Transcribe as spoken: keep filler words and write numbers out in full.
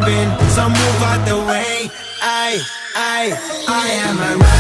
jumping, so move out the way. I, I, I am a rider.